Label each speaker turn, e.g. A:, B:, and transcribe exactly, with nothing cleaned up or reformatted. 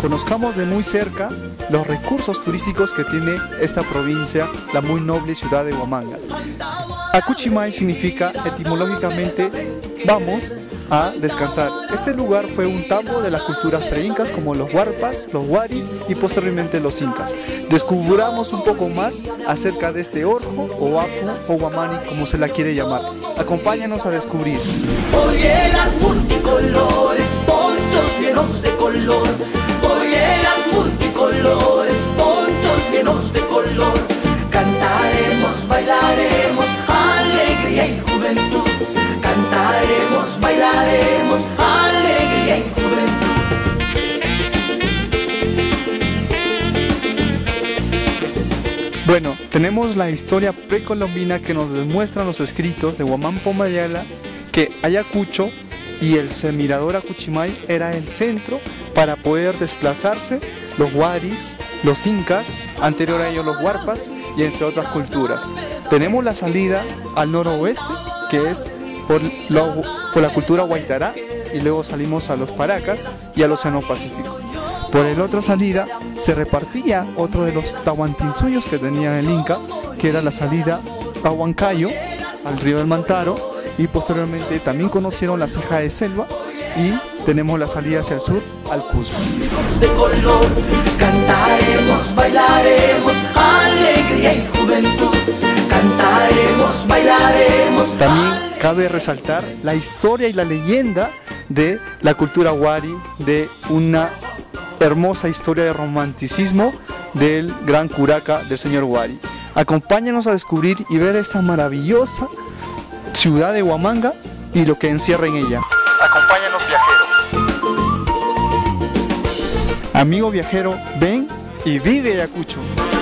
A: conozcamos de muy cerca los recursos turísticos que tiene esta provincia, la muy noble ciudad de Huamanga. Acuchimay significa etimológicamente vamos a descansar. Este lugar fue un tambo de las culturas preincas como los huarpas, los huaris y posteriormente los incas. Descubramos un poco más acerca de este orjo o apu o huamani, como se la quiere llamar. Acompáñanos a descubrir.
B: Polleras multicolores, ponchos llenos de color. Polleras multicolores, ponchos llenos de color. Cantaremos, bailaremos, alegría y juventud. Cantaremos, bailaremos, alegría y juventud.
A: Bueno, tenemos la historia precolombina que nos demuestran los escritos de Huamán Pomayala que Ayacucho y el mirador Acuchimay era el centro para poder desplazarse los huaris, los incas, anterior a ellos los huarpas y entre otras culturas. Tenemos la salida al noroeste, que es por, lo, por la cultura Guaitará, y luego salimos a los Paracas y al Océano Pacífico. Por la otra salida se repartía otro de los tahuantinsuños que tenía el Inca, que era la salida a Huancayo, al río del Mantaro, y posteriormente también conocieron la ceja de selva y tenemos la salida hacia el sur al Cusco.
B: De color, cantaremos, bailaremos, alegría y juventud. Cantaremos, bailaremos.
A: También cabe resaltar la historia y la leyenda de la cultura huari, de una hermosa historia de romanticismo del gran curaca del señor Huari. Acompáñanos a descubrir y ver esta maravillosa ciudad de Huamanga y lo que encierra en ella. Acompáñanos, viajero. Amigo viajero, ven y vive Ayacucho.